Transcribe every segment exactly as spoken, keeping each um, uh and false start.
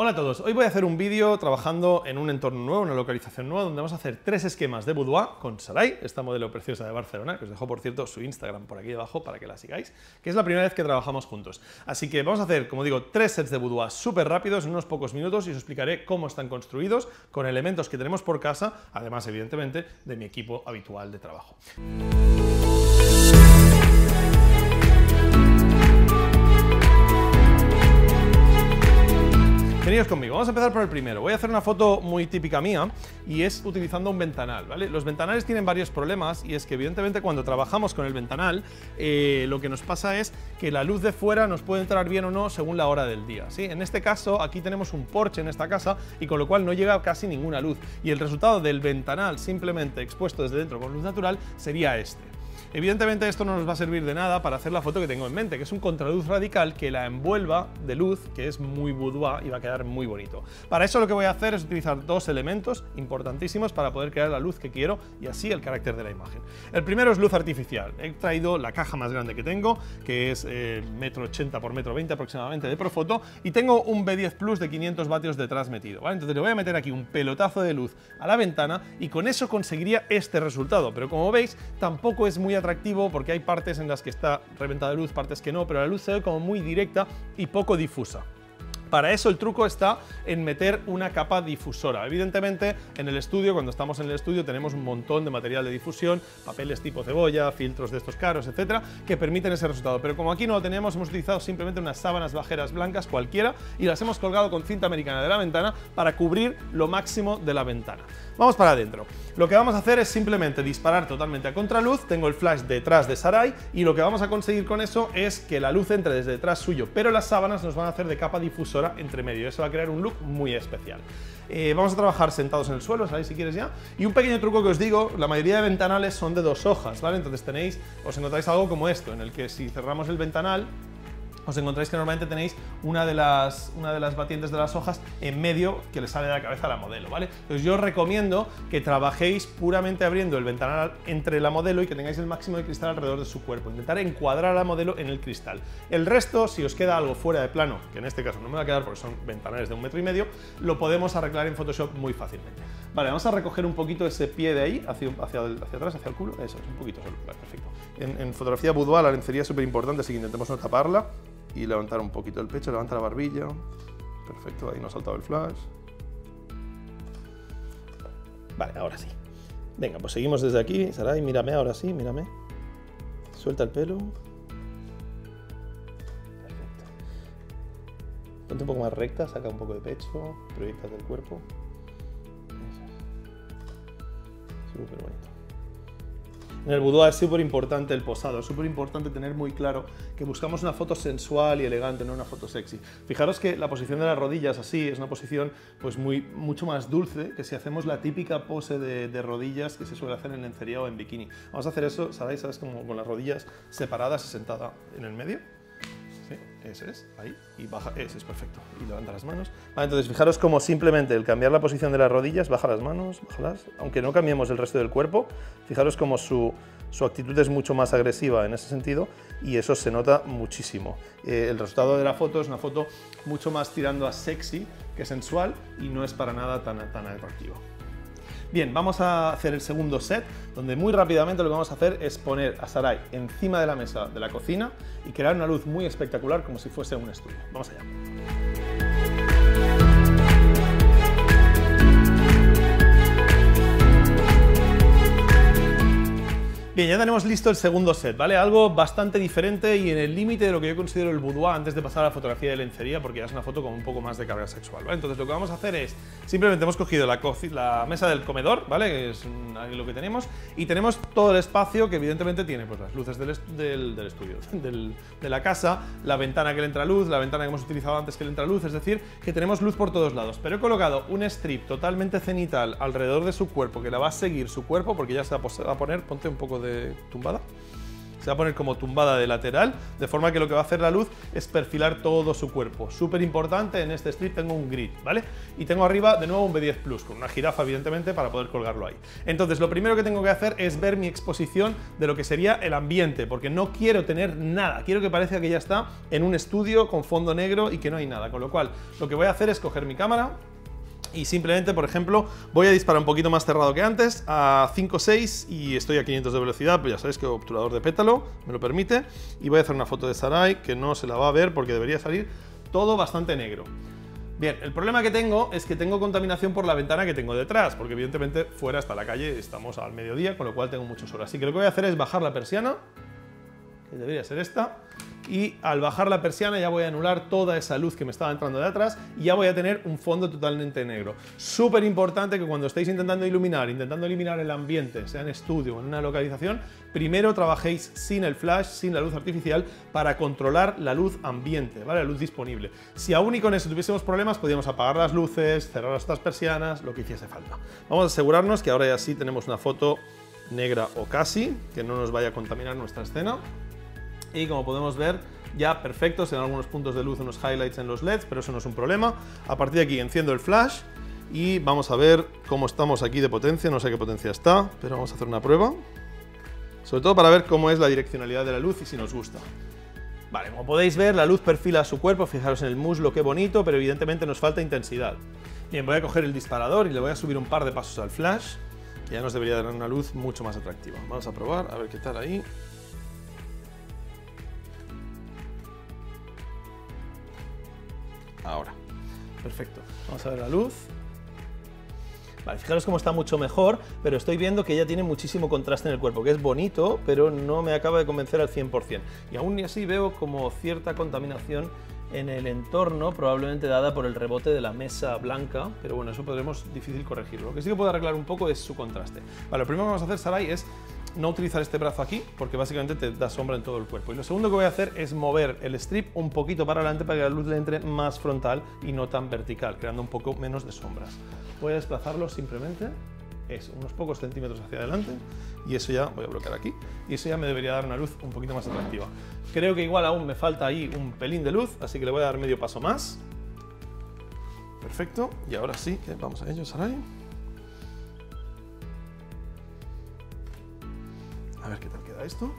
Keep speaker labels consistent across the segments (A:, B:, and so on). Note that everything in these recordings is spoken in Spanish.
A: Hola a todos, hoy voy a hacer un vídeo trabajando en un entorno nuevo, una localización nueva, donde vamos a hacer tres esquemas de boudoir con Sarai, esta modelo preciosa de Barcelona, que os dejo por cierto su Instagram por aquí debajo para que la sigáis, que es la primera vez que trabajamos juntos. Así que vamos a hacer, como digo, tres sets de boudoir súper rápidos en unos pocos minutos y os explicaré cómo están construidos con elementos que tenemos por casa, además evidentemente de mi equipo habitual de trabajo. Venidos conmigo, vamos a empezar por el primero. Voy a hacer una foto muy típica mía y es utilizando un ventanal, ¿vale? Los ventanales tienen varios problemas y es que evidentemente cuando trabajamos con el ventanal eh, lo que nos pasa es que la luz de fuera nos puede entrar bien o no según la hora del día, ¿sí? En este caso aquí tenemos un porche en esta casa y con lo cual no llega casi ninguna luz y el resultado del ventanal simplemente expuesto desde dentro con luz natural sería este. Evidentemente esto no nos va a servir de nada para hacer la foto que tengo en mente, que es un contraluz radical que la envuelva de luz, que es muy boudoir y va a quedar muy bonito. Para eso lo que voy a hacer es utilizar dos elementos importantísimos para poder crear la luz que quiero y así el carácter de la imagen. El primero es luz artificial. He traído la caja más grande que tengo, que es eh, metro ochenta por metro veinte aproximadamente de Profoto, y tengo un B diez Plus de quinientos vatios detrás metido, ¿vale? Entonces le voy a meter aquí un pelotazo de luz a la ventana y con eso conseguiría este resultado, pero como veis tampoco es muy atractivo porque hay partes en las que está reventada de luz, partes que no, pero la luz se ve como muy directa y poco difusa. Para eso el truco está en meter una capa difusora. Evidentemente en el estudio, cuando estamos en el estudio, tenemos un montón de material de difusión, papeles tipo cebolla, filtros de estos caros, etcétera, que permiten ese resultado. Pero como aquí no lo tenemos, hemos utilizado simplemente unas sábanas bajeras blancas cualquiera y las hemos colgado con cinta americana de la ventana para cubrir lo máximo de la ventana. Vamos para adentro. Lo que vamos a hacer es simplemente disparar totalmente a contraluz. Tengo el flash detrás de Sarai y lo que vamos a conseguir con eso es que la luz entre desde detrás suyo, pero las sábanas nos van a hacer de capa difusora entre medio. Eso va a crear un look muy especial. Eh, vamos a trabajar sentados en el suelo, ¿sabéis si quieres ya? Y un pequeño truco que os digo, la mayoría de ventanales son de dos hojas, ¿vale? Entonces tenéis, os encontráis algo como esto, en el que si cerramos el ventanal, os encontráis que normalmente tenéis una de, las, una de las batientes de las hojas en medio que le sale de la cabeza a la modelo, ¿vale? Entonces yo os recomiendo que trabajéis puramente abriendo el ventanal entre la modelo y que tengáis el máximo de cristal alrededor de su cuerpo. Intentar encuadrar a la modelo en el cristal. El resto, si os queda algo fuera de plano, que en este caso no me va a quedar porque son ventanales de un metro y medio, lo podemos arreglar en Photoshop muy fácilmente. Vale, vamos a recoger un poquito ese pie de ahí, hacia, hacia, hacia atrás, hacia el culo. Eso, es un poquito solo. Vale, perfecto. En, en fotografía boudoir la lencería es súper importante, así que intentemos no taparla. Y levantar un poquito el pecho, levanta la barbilla. Perfecto, ahí no ha saltado el flash. Vale, ahora sí. Venga, pues seguimos desde aquí. Sarai, mírame, ahora sí, mírame. Suelta el pelo. Perfecto. Ponte un poco más recta, saca un poco de pecho, proyectas del cuerpo. Eso es. Súper bonito. En el boudoir es súper importante el posado, es súper importante tener muy claro que buscamos una foto sensual y elegante, no una foto sexy. Fijaros que la posición de las rodillas así es una posición pues muy, mucho más dulce que si hacemos la típica pose de, de rodillas que se suele hacer en lencería o en bikini. Vamos a hacer eso, ¿sabéis? ¿Sabes? Como con las rodillas separadas y sentada en el medio. Sí, ese es, ahí, y baja, ese es perfecto, y levanta las manos. Vale, entonces fijaros como simplemente el cambiar la posición de las rodillas, baja las manos, bájalas, aunque no cambiemos el resto del cuerpo, fijaros como su, su actitud es mucho más agresiva en ese sentido y eso se nota muchísimo. Eh, el resultado de la foto es una foto mucho más tirando a sexy que sensual y no es para nada tan, tan atractivo. Bien, vamos a hacer el segundo set, donde muy rápidamente lo que vamos a hacer es poner a Sarai encima de la mesa de la cocina y crear una luz muy espectacular como si fuese un estudio. Vamos allá. Bien, ya tenemos listo el segundo set, ¿vale? Algo bastante diferente y en el límite de lo que yo considero el boudoir antes de pasar a la fotografía de lencería, porque ya es una foto con un poco más de carga sexual, ¿vale? Entonces lo que vamos a hacer es, simplemente hemos cogido la, la mesa del comedor, ¿vale? Que es ahí lo que tenemos, y tenemos todo el espacio que evidentemente tiene pues las luces del, del, del estudio, del, de la casa, la ventana que le entra luz, la ventana que hemos utilizado antes que le entra luz, es decir, que tenemos luz por todos lados. Pero he colocado un strip totalmente cenital alrededor de su cuerpo, que la va a seguir su cuerpo, porque ya se va a poner, ponte un poco de tumbada. se va a poner como tumbada de lateral, de forma que lo que va a hacer la luz es perfilar todo su cuerpo. Súper importante, en este strip tengo un grid, ¿vale? Y tengo arriba de nuevo un B diez Plus, con una jirafa evidentemente para poder colgarlo ahí. Entonces lo primero que tengo que hacer es ver mi exposición de lo que sería el ambiente, porque no quiero tener nada, quiero que parezca que ya está en un estudio con fondo negro y que no hay nada, con lo cual lo que voy a hacer es coger mi cámara y simplemente, por ejemplo, voy a disparar un poquito más cerrado que antes, a cinco seis, y estoy a quinientos de velocidad, pues ya sabéis que obturador de pétalo me lo permite, y voy a hacer una foto de Sarai que no se la va a ver porque debería salir todo bastante negro. Bien, el problema que tengo es que tengo contaminación por la ventana que tengo detrás, porque evidentemente fuera hasta la calle estamos al mediodía, con lo cual tengo mucho sol. Así que lo que voy a hacer es bajar la persiana, que debería ser esta, y al bajar la persiana ya voy a anular toda esa luz que me estaba entrando de atrás y ya voy a tener un fondo totalmente negro. Súper importante que cuando estéis intentando iluminar, intentando eliminar el ambiente, sea en estudio o en una localización, primero trabajéis sin el flash, sin la luz artificial, para controlar la luz ambiente, ¿vale? La luz disponible. Si aún y con eso tuviésemos problemas, podríamos apagar las luces, cerrar estas persianas, lo que hiciese falta. Vamos a asegurarnos que ahora ya sí tenemos una foto negra o casi, que no nos vaya a contaminar nuestra escena. Y como podemos ver, ya perfecto, se dan algunos puntos de luz, unos highlights en los L E Ds, pero eso no es un problema. A partir de aquí enciendo el flash y vamos a ver cómo estamos aquí de potencia. No sé qué potencia está, pero vamos a hacer una prueba. Sobre todo para ver cómo es la direccionalidad de la luz y si nos gusta. Vale, como podéis ver, la luz perfila su cuerpo, fijaros en el muslo, qué bonito, pero evidentemente nos falta intensidad. Bien, voy a coger el disparador y le voy a subir un par de pasos al flash, que ya nos debería dar una luz mucho más atractiva. Vamos a probar, a ver qué tal ahí. Ahora, perfecto. Vamos a ver la luz. Vale, fijaros cómo está mucho mejor, pero estoy viendo que ella tiene muchísimo contraste en el cuerpo, que es bonito, pero no me acaba de convencer al cien por cien. Y aún así veo como cierta contaminación en el entorno, probablemente dada por el rebote de la mesa blanca, pero bueno, eso podremos difícil corregirlo. Lo que sí que puedo arreglar un poco es su contraste. Vale, lo primero que vamos a hacer, Sarai, es no utilizar este brazo aquí, porque básicamente te da sombra en todo el cuerpo. Y lo segundo que voy a hacer es mover el strip un poquito para adelante para que la luz le entre más frontal y no tan vertical, creando un poco menos de sombras. Voy a desplazarlo simplemente, eso, unos pocos centímetros hacia adelante, y eso ya, voy a bloquear aquí, y eso ya me debería dar una luz un poquito más atractiva. Creo que igual aún me falta ahí un pelín de luz, así que le voy a dar medio paso más. Perfecto, y ahora sí, vamos a ello, Sarai. A ver qué tal queda esto.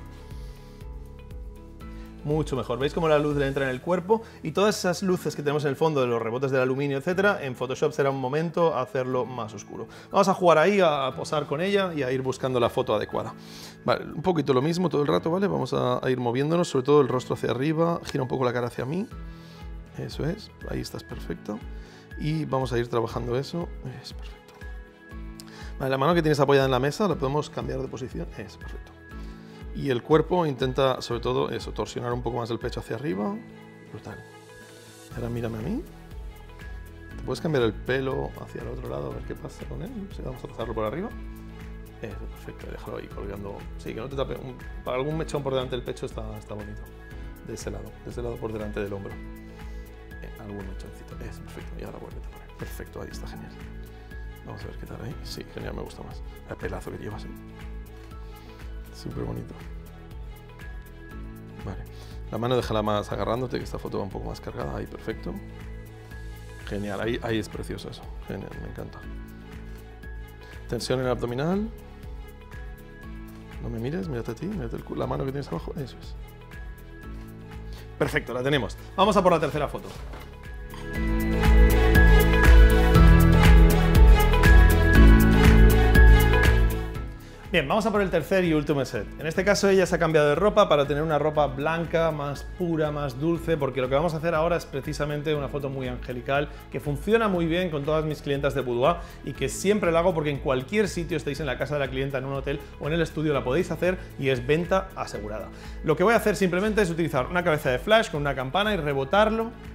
A: Mucho mejor. ¿Veis cómo la luz le entra en el cuerpo? Y todas esas luces que tenemos en el fondo de los rebotes del aluminio, etcétera, en Photoshop será un momento hacerlo más oscuro. Vamos a jugar ahí, a posar con ella y a ir buscando la foto adecuada. Vale, un poquito lo mismo todo el rato, ¿vale? Vamos a, a ir moviéndonos, sobre todo el rostro hacia arriba, gira un poco la cara hacia mí. Eso es, ahí estás perfecto. Y vamos a ir trabajando eso. Es perfecto. Vale, la mano que tienes apoyada en la mesa la podemos cambiar de posición. Es perfecto. Y el cuerpo intenta, sobre todo, eso, torsionar un poco más el pecho hacia arriba. Brutal. Ahora mírame a mí. ¿Te puedes cambiar el pelo hacia el otro lado a ver qué pasa con él? Sí, vamos a pasarlo por arriba. Eso, perfecto. Déjalo ahí colgando. Sí, que no te tape. Un, para algún mechón por delante del pecho está, está bonito. De ese lado. De ese lado por delante del hombro. Eh, algún mechoncito. Es perfecto. Y ahora vuelve a poner. Perfecto, ahí está, genial. Vamos a ver qué tal ahí. Sí, genial, me gusta más. El pelazo que llevas. ¿eh? Súper bonito. Vale. La mano déjala más agarrándote, que esta foto va un poco más cargada. Ahí, perfecto. Genial, ahí, ahí es precioso eso. Genial, me encanta. Tensión en el abdominal. No me mires, mírate a ti, mírate el culo, la mano que tienes abajo. Eso es. Perfecto, la tenemos. Vamos a por la tercera foto. Bien, vamos a por el tercer y último set. En este caso ella se ha cambiado de ropa para tener una ropa blanca, más pura, más dulce, porque lo que vamos a hacer ahora es precisamente una foto muy angelical, que funciona muy bien con todas mis clientas de boudoir y que siempre la hago porque en cualquier sitio, estéis en la casa de la clienta, en un hotel o en el estudio, la podéis hacer y es venta asegurada. Lo que voy a hacer simplemente es utilizar una cabeza de flash con una campana y rebotarlo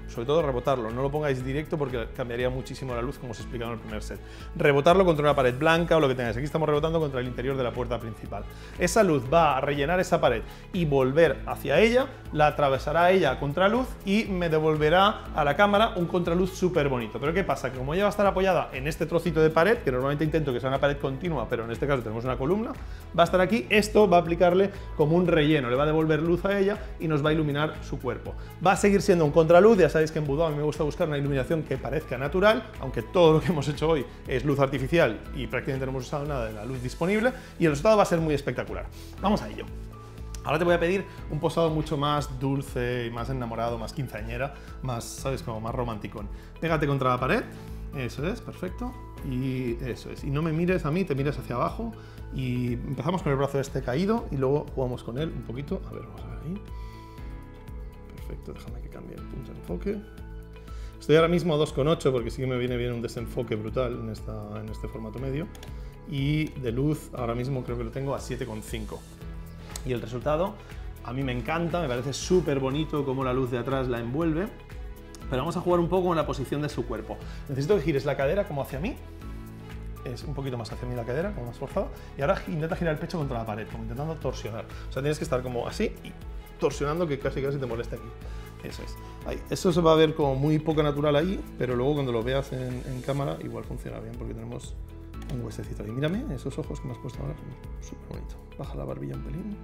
A: sobre todo rebotarlo, no lo pongáis directo porque cambiaría muchísimo la luz como os he explicado en el primer set. Rebotarlo contra una pared blanca o lo que tengáis. Aquí estamos rebotando contra el interior de la puerta principal. Esa luz va a rellenar esa pared y volver hacia ella, la atravesará ella a contraluz y me devolverá a la cámara un contraluz súper bonito. Pero ¿qué pasa? Que como ella va a estar apoyada en este trocito de pared, que normalmente intento que sea una pared continua, pero en este caso tenemos una columna, va a estar aquí, esto va a aplicarle como un relleno, le va a devolver luz a ella y nos va a iluminar su cuerpo. Va a seguir siendo un contraluz, ya sabéis que en Boudoir a mí me gusta buscar una iluminación que parezca natural, aunque todo lo que hemos hecho hoy es luz artificial y prácticamente no hemos usado nada de la luz disponible, y el resultado va a ser muy espectacular. Vamos a ello. Ahora te voy a pedir un posado mucho más dulce, más enamorado, más quinceañera, más, ¿sabes? Como más romanticón. Pégate contra la pared, eso es, perfecto, y eso es. Y no me mires a mí, te mires hacia abajo, y empezamos con el brazo este caído y luego jugamos con él un poquito. A ver, vamos a ver ahí. Perfecto, déjame que cambie el punto de enfoque. Estoy ahora mismo a dos coma ocho porque sí que me viene bien un desenfoque brutal en, esta, en este formato medio. Y de luz ahora mismo creo que lo tengo a siete coma cinco. Y el resultado a mí me encanta, me parece súper bonito cómo la luz de atrás la envuelve. Pero vamos a jugar un poco con la posición de su cuerpo. Necesito que gires la cadera como hacia mí. Es un poquito más hacia mí la cadera, como más forzado. Y ahora intenta girar el pecho contra la pared, como intentando torsionar. O sea, tienes que estar como así y torsionando que casi casi te moleste aquí. Eso es. Ahí. Eso se va a ver como muy poco natural ahí, pero luego cuando lo veas en, en cámara igual funciona bien porque tenemos un huesecito ahí. Mírame, esos ojos que me has puesto ahora son súper bonitos. Baja la barbilla un pelín.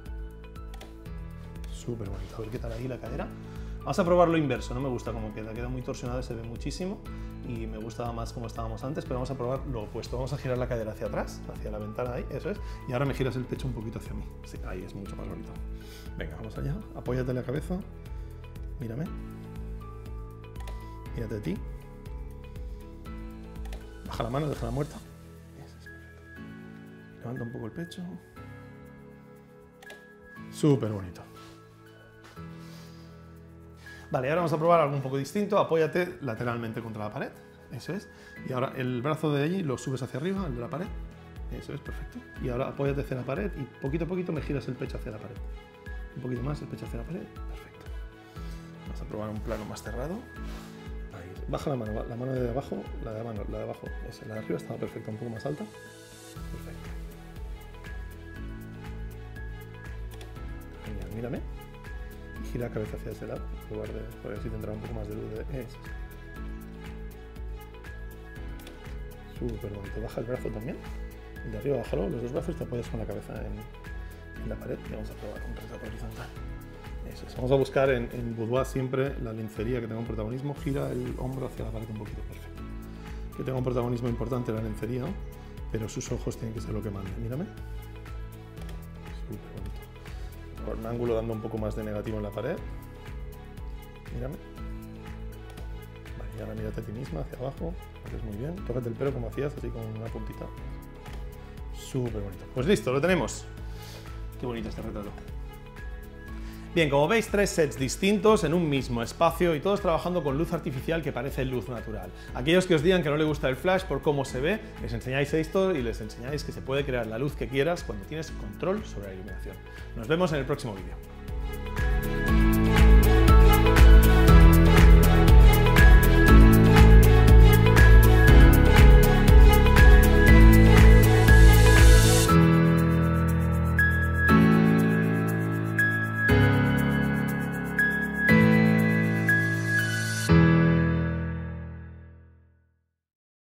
A: Súper bonito. A ver qué tal ahí la cadera. Vamos a probar lo inverso, no me gusta cómo queda. Queda muy torsionado, se ve muchísimo y me gustaba más como estábamos antes, pero vamos a probar lo opuesto. Vamos a girar la cadera hacia atrás, hacia la ventana ahí, eso es. Y ahora me giras el pecho un poquito hacia mí. Sí, ahí es mucho más bonito. Venga, vamos allá. Apóyate en la cabeza. Mírame. Mírate a ti. Baja la mano, déjala muerta. Eso es perfecto. Levanta un poco el pecho. Súper bonito. Vale, ahora vamos a probar algo un poco distinto. Apóyate lateralmente contra la pared. Eso es. Y ahora el brazo de allí lo subes hacia arriba, el de la pared. Eso es, perfecto. Y ahora apóyate hacia la pared y poquito a poquito me giras el pecho hacia la pared. Un poquito más, el pecho hacia la pared. Perfecto. Vamos a probar un plano más cerrado. Ahí. Baja la mano, la mano de abajo, la de, mano, la de abajo, esa, la de arriba estaba perfecta, un poco más alta. Perfecto. Genial, mírame. Y gira la cabeza hacia este lado, en lugar de, por así tendrá un poco más de luz de eso. Súper bonito. Baja el brazo también. El de arriba, bájalo, los dos brazos, te apoyas con la cabeza en, en la pared y vamos a probar un retrato horizontal. Eso es. Vamos a buscar en, en Boudoir siempre la lencería que tenga un protagonismo. Gira el hombro hacia la pared un poquito, perfecto. Que tenga un protagonismo importante la lencería, pero sus ojos tienen que ser lo que mande. Mírame. Súper bonito. Por un ángulo dando un poco más de negativo en la pared. Mírame. Vale, y ahora mírate a ti misma, hacia abajo. Haces muy bien. Tócate el pelo como hacías, así con una puntita. Súper bonito. Pues listo, lo tenemos. Qué bonito este retrato. Bien, como veis, tres sets distintos en un mismo espacio y todos trabajando con luz artificial que parece luz natural. Aquellos que os digan que no les gusta el flash por cómo se ve, les enseñáis esto y les enseñáis que se puede crear la luz que quieras cuando tienes control sobre la iluminación. Nos vemos en el próximo vídeo.